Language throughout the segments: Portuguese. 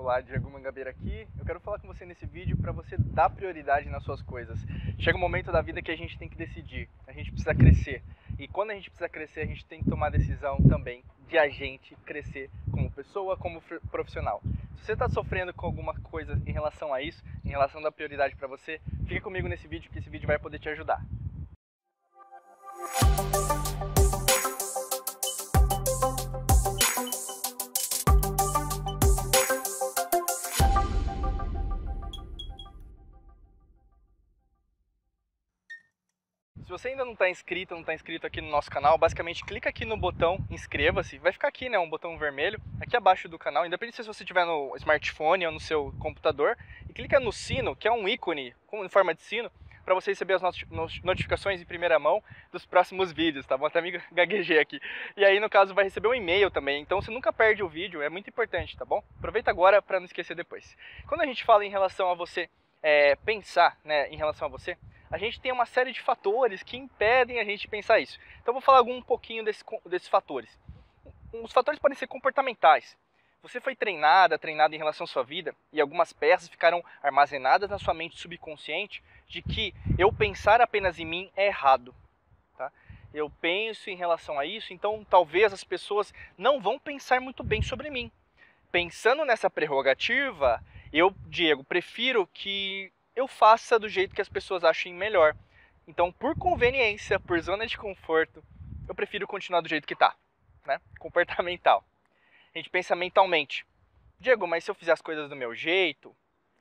Olá, Diego Mangabeira aqui. Eu quero falar com você nesse vídeo para você dar prioridade nas suas coisas. Chega um momento da vida que a gente tem que decidir, a gente precisa crescer. E quando a gente precisa crescer, a gente tem que tomar a decisão também de a gente crescer como pessoa, como profissional. Se você está sofrendo com alguma coisa em relação a isso, em relação a dar prioridade para você, fica comigo nesse vídeo que esse vídeo vai poder te ajudar. Se você ainda não está inscrito, aqui no nosso canal, basicamente clica aqui no botão inscreva-se, vai ficar aqui, né, um botão vermelho, aqui abaixo do canal, independente se você estiver no smartphone ou no seu computador, e clica no sino, que é um ícone em forma de sino, para você receber as notificações em primeira mão dos próximos vídeos, tá bom? Até me gaguejei aqui. E aí, no caso, vai receber um e-mail também, então você nunca perde o vídeo, é muito importante, tá bom? Aproveita agora para não esquecer depois. Quando a gente fala em relação a você pensar, né, em relação a você, a gente tem uma série de fatores que impedem a gente pensar isso. Então eu vou falar um pouquinho desses fatores. Os fatores podem ser comportamentais. Você foi treinado em relação à sua vida e algumas peças ficaram armazenadas na sua mente subconsciente de que eu pensar apenas em mim é errado. Tá? Eu penso em relação a isso, então talvez as pessoas não vão pensar muito bem sobre mim. Pensando nessa prerrogativa, eu, Diego, prefiro que eu faça do jeito que as pessoas achem melhor. Então, por conveniência, por zona de conforto, eu prefiro continuar do jeito que está, né? Comportamental. A gente pensa mentalmente. Diego, mas se eu fizer as coisas do meu jeito,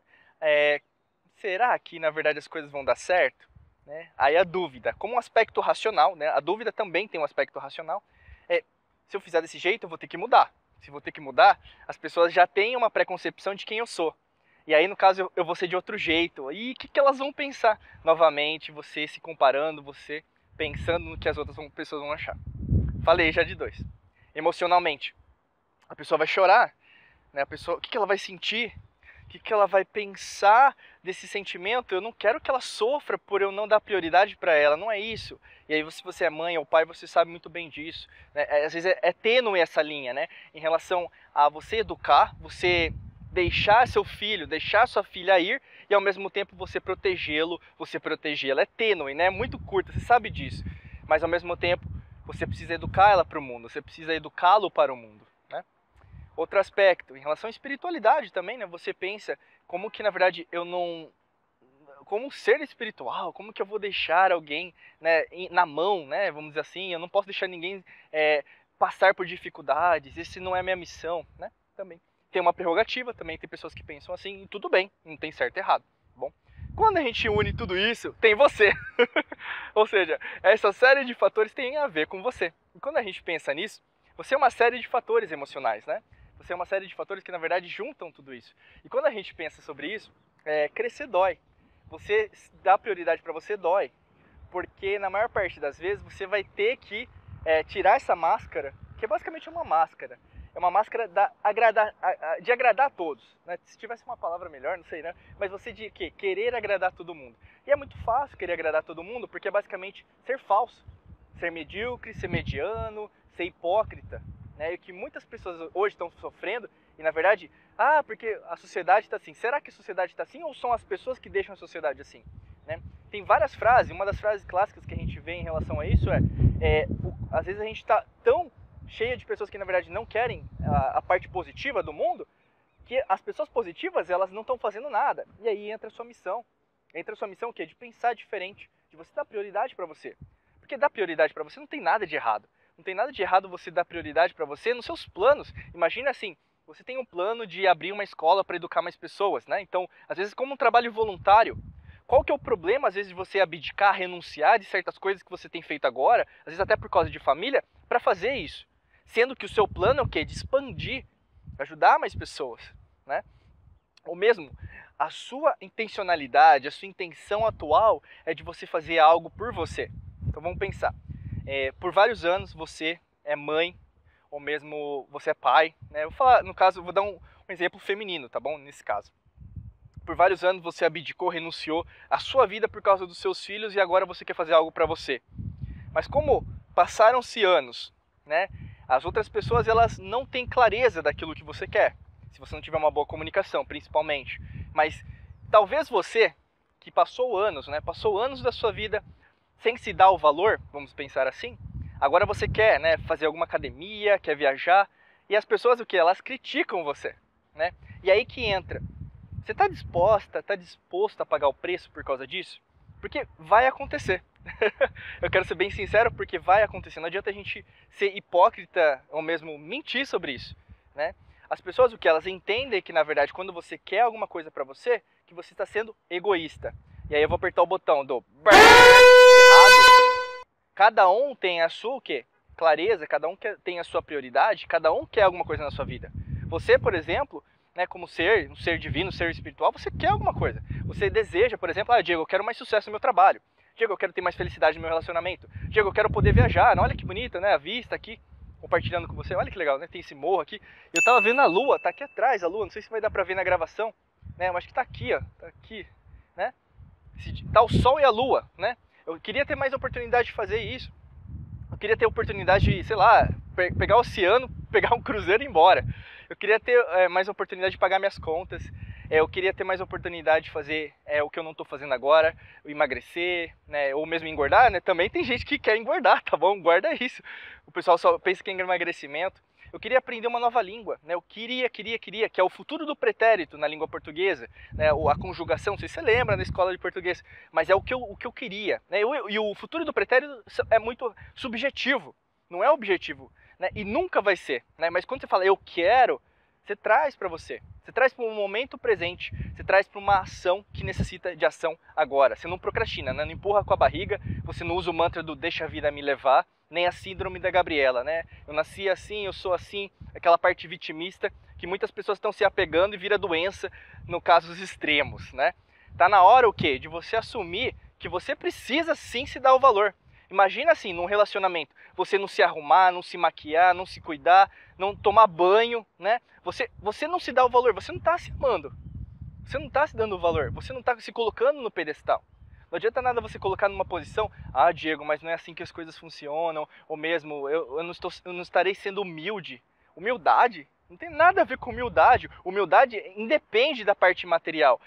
será que na verdade as coisas vão dar certo? Né? Aí a dúvida, como um aspecto racional, né? A dúvida também tem um aspecto racional. Se eu fizer desse jeito, eu vou ter que mudar. Se vou ter que mudar, as pessoas já têm uma preconcepção de quem eu sou. E aí, no caso, eu vou ser de outro jeito. E o que elas vão pensar? Novamente, você se comparando, você pensando no que as outras pessoas vão achar. Falei já de dois. Emocionalmente. A pessoa vai chorar, né? A pessoa, o que ela vai sentir? O que ela vai pensar desse sentimento? Eu não quero que ela sofra por eu não dar prioridade para ela, não é isso. E aí, se você é mãe ou pai, você sabe muito bem disso. Né? Às vezes é tênue essa linha, né? Em relação a você educar, você deixar seu filho, deixar sua filha ir e ao mesmo tempo você protegê-lo, você protegê-la. É tênue, né? É muito curta, você sabe disso. Mas ao mesmo tempo você precisa educar ela para o mundo, você precisa educá-lo para o mundo, né? Outro aspecto, em relação à espiritualidade também, né? Você pensa como que na verdade eu não... Como um ser espiritual, como que eu vou deixar alguém, né, na mão, né? Vamos dizer assim, eu não posso deixar ninguém passar por dificuldades, esse não é a minha missão, né? Também. Tem uma prerrogativa, também tem pessoas que pensam assim, e tudo bem, não tem certo e errado. Bom, quando a gente une tudo isso, tem você. Ou seja, essa série de fatores tem a ver com você. E quando a gente pensa nisso, você é uma série de fatores emocionais, né? Você é uma série de fatores que, na verdade, juntam tudo isso. E quando a gente pensa sobre isso, crescer dói. Você dar prioridade para você dói. Porque, na maior parte das vezes, você vai ter que tirar essa máscara, que é basicamente uma máscara. É uma máscara de agradar a todos, né? Se tivesse uma palavra melhor, não sei, né? Mas você de querer agradar todo mundo. E é muito fácil querer agradar todo mundo, porque é basicamente ser falso, ser medíocre, ser mediano, ser hipócrita, né? E o que muitas pessoas hoje estão sofrendo, e na verdade, porque a sociedade está assim. Será que a sociedade está assim ou são as pessoas que deixam a sociedade assim? Né? Tem várias frases, uma das frases clássicas que a gente vê em relação a isso às vezes a gente está tão cheia de pessoas que na verdade não querem a parte positiva do mundo, que as pessoas positivas elas não estão fazendo nada. E aí entra a sua missão. Entra a sua missão que é de pensar diferente, de você dar prioridade para você. Porque dar prioridade para você não tem nada de errado. Não tem nada de errado você dar prioridade para você nos seus planos. Imagina assim, você tem um plano de abrir uma escola para educar mais pessoas, né? Então, às vezes como um trabalho voluntário, qual que é o problema às vezes de você abdicar, renunciar de certas coisas que você tem feito agora, às vezes até por causa de família, para fazer isso? Sendo que o seu plano é o quê? De expandir, ajudar mais pessoas, né? Ou mesmo, a sua intencionalidade, a sua intenção atual é de você fazer algo por você. Então vamos pensar. Por vários anos você é mãe, ou mesmo você é pai, né? Eu vou falar, no caso, vou dar um exemplo feminino, tá bom? Nesse caso. Por vários anos você abdicou, renunciou à sua vida por causa dos seus filhos e agora você quer fazer algo para você. Mas como passaram-se anos, né? As outras pessoas elas não têm clareza daquilo que você quer. se você não tiver uma boa comunicação, principalmente. Mas talvez você, que passou anos, né, passou anos da sua vida sem se dar o valor, vamos pensar assim, agora você quer, né, fazer alguma academia, quer viajar, e as pessoas, o que? Elas criticam você, né? E aí que entra, você está disposto a pagar o preço por causa disso? Porque vai acontecer. Eu quero ser bem sincero, porque vai acontecer. Não adianta a gente ser hipócrita ou mesmo mentir sobre isso, né? As pessoas, o que? Elas entendem que, na verdade, quando você quer alguma coisa pra você, que você está sendo egoísta. E aí eu vou apertar o botão do errado. Cada um tem a sua, o quê? Clareza, cada um tem a sua prioridade, cada um quer alguma coisa na sua vida. Você, por exemplo, né, como um ser divino, um ser espiritual, você quer alguma coisa. Você deseja, por exemplo, Diego, eu quero mais sucesso no meu trabalho. Diego, eu quero ter mais felicidade no meu relacionamento. Diego, eu quero poder viajar. Olha que bonita, né? A vista aqui, compartilhando com você. Olha que legal, né? Tem esse morro aqui. Eu tava vendo a lua, tá aqui atrás a lua. Não sei se vai dar pra ver na gravação, né? Mas acho que tá aqui, ó. Tá aqui, né? Tá o sol e a lua, né? Eu queria ter mais oportunidade de fazer isso. Eu queria ter oportunidade de, sei lá, pegar o oceano, pegar um cruzeiro e ir embora. Eu queria ter mais oportunidade de pagar minhas contas. Eu queria ter mais oportunidade de fazer o que eu não estou fazendo agora, emagrecer, né, ou mesmo engordar, né? Também tem gente que quer engordar, tá bom? Guarda isso. O pessoal só pensa que é emagrecimento. Eu queria aprender uma nova língua, né? Eu queria, que é o futuro do pretérito na língua portuguesa, né? A conjugação, não sei se você lembra na escola de português, mas é o que eu queria, né? E o futuro do pretérito é muito subjetivo, não é objetivo, né? E nunca vai ser, né? Mas quando você fala eu quero, você traz para você. Você traz para um momento presente, você traz para uma ação que necessita de ação agora. Você não procrastina, né? Não empurra com a barriga, você não usa o mantra do deixa a vida me levar, nem a síndrome da Gabriela, né? Eu nasci assim, eu sou assim, aquela parte vitimista que muitas pessoas estão se apegando e vira doença no casos extremos, né? Tá na hora o quê? De você assumir que você precisa sim se dar o valor. Imagina assim, num relacionamento, você não se arrumar, não se maquiar, não se cuidar, não tomar banho, né? Você não se dá o valor, você não está se amando. Você não está se dando o valor, você não está se colocando no pedestal. Não adianta nada você colocar numa posição, Diego, mas não é assim que as coisas funcionam, ou mesmo, eu não estarei sendo humilde. Humildade? Não tem nada a ver com humildade. Humildade independe da parte material.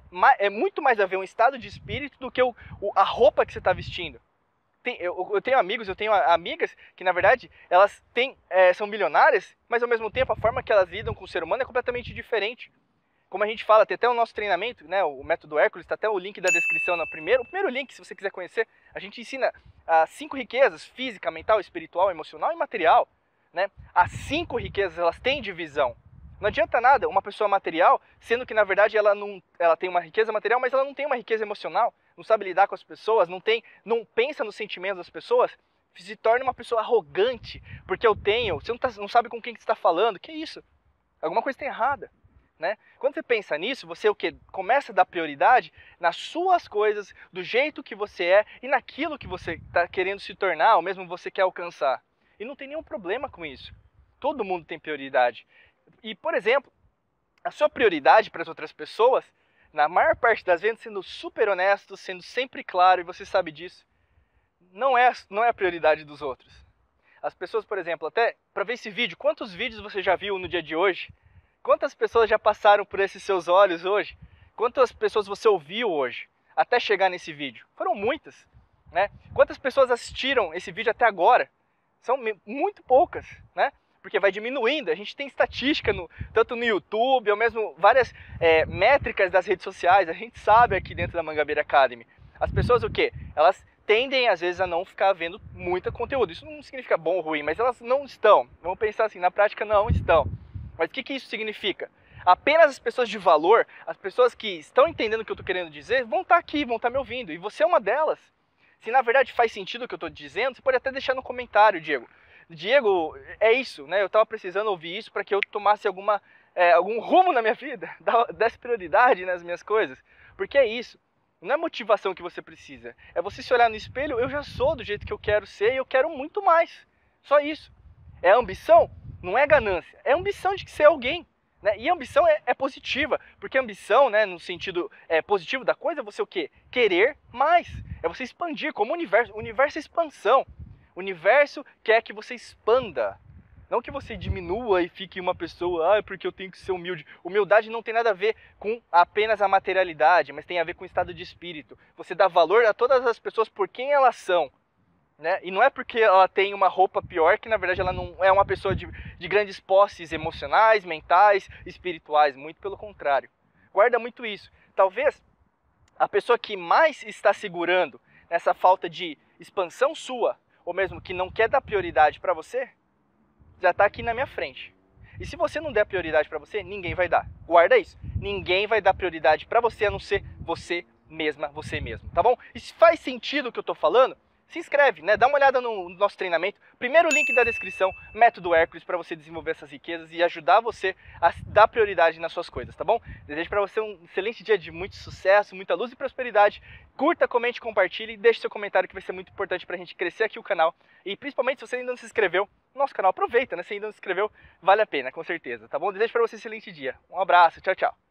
É muito mais a ver um estado de espírito do que a roupa que você está vestindo. Eu tenho amigos, eu tenho amigas que, na verdade, elas são milionárias, mas ao mesmo tempo a forma que elas lidam com o ser humano é completamente diferente. Como a gente fala, tem até o nosso treinamento, né, o método Hércules, está até o link da descrição o primeiro link, se você quiser conhecer. A gente ensina as 5 riquezas, física, mental, espiritual, emocional e material. Né? As 5 riquezas, elas têm divisão. Não adianta nada uma pessoa material, sendo que na verdade ela tem uma riqueza material, mas ela não tem uma riqueza emocional, não sabe lidar com as pessoas, não pensa nos sentimentos das pessoas, se torna uma pessoa arrogante, porque você não sabe com quem que você está falando, que isso? Alguma coisa está errada. Né? Quando você pensa nisso, você começa a dar prioridade nas suas coisas, do jeito que você é e naquilo que você está querendo se tornar, ou mesmo você quer alcançar. E não tem nenhum problema com isso. Todo mundo tem prioridade. E, por exemplo, a sua prioridade para as outras pessoas, na maior parte das vezes, sendo super honesto, sendo sempre claro, e você sabe disso, não é a prioridade dos outros. As pessoas, por exemplo, até para ver esse vídeo, quantos vídeos você já viu no dia de hoje? Quantas pessoas já passaram por esses seus olhos hoje? Quantas pessoas você ouviu hoje até chegar nesse vídeo? Foram muitas, né? Quantas pessoas assistiram esse vídeo até agora? São muito poucas, né? Porque vai diminuindo. A gente tem estatística tanto no YouTube, ou mesmo várias métricas das redes sociais. A gente sabe aqui dentro da Mangabeira Academy. As pessoas o quê? Elas tendem às vezes a não ficar vendo muito conteúdo. Isso não significa bom ou ruim, mas elas não estão. Vamos pensar assim, na prática não estão. Mas o que isso significa? Apenas as pessoas de valor, as pessoas que estão entendendo o que eu estou querendo dizer, vão estar aqui, vão estar me ouvindo. E você é uma delas. Se na verdade faz sentido o que eu estou dizendo, você pode até deixar no comentário, Diego. Diego, é isso, né? Eu estava precisando ouvir isso para que eu tomasse algum rumo na minha vida, desse prioridade nas minhas coisas. Porque é isso. Não é motivação que você precisa. É você se olhar no espelho, eu já sou do jeito que eu quero ser e eu quero muito mais. Só isso. É ambição? Não é ganância, é ambição de ser alguém. Né? E a ambição é positiva, porque a ambição, né, no sentido positivo da coisa, é você o quê? Querer mais. É você expandir, como o universo é expansão. O universo quer que você expanda. Não que você diminua e fique uma pessoa, porque eu tenho que ser humilde. Humildade não tem nada a ver com apenas a materialidade, mas tem a ver com o estado de espírito. Você dá valor a todas as pessoas por quem elas são. Né? E não é porque ela tem uma roupa pior que na verdade ela não é uma pessoa de grandes posses emocionais, mentais, espirituais, muito pelo contrário. Guarda muito isso. Talvez a pessoa que mais está segurando nessa falta de expansão sua, ou mesmo que não quer dar prioridade para você, já está aqui na minha frente. E se você não der prioridade para você, ninguém vai dar. Guarda isso. Ninguém vai dar prioridade para você a não ser você mesma, você mesmo, tá bom? E se faz sentido o que eu estou falando, se inscreve, né? Dá uma olhada no nosso treinamento. Primeiro link da descrição, Método Hércules, para você desenvolver essas riquezas e ajudar você a dar prioridade nas suas coisas, tá bom? Desejo para você um excelente dia de muito sucesso, muita luz e prosperidade. Curta, comente, compartilhe e deixe seu comentário que vai ser muito importante para a gente crescer aqui o canal. E principalmente se você ainda não se inscreveu no nosso canal, aproveita, né? Se ainda não se inscreveu, vale a pena, com certeza, tá bom? Desejo para você um excelente dia. Um abraço, tchau, tchau.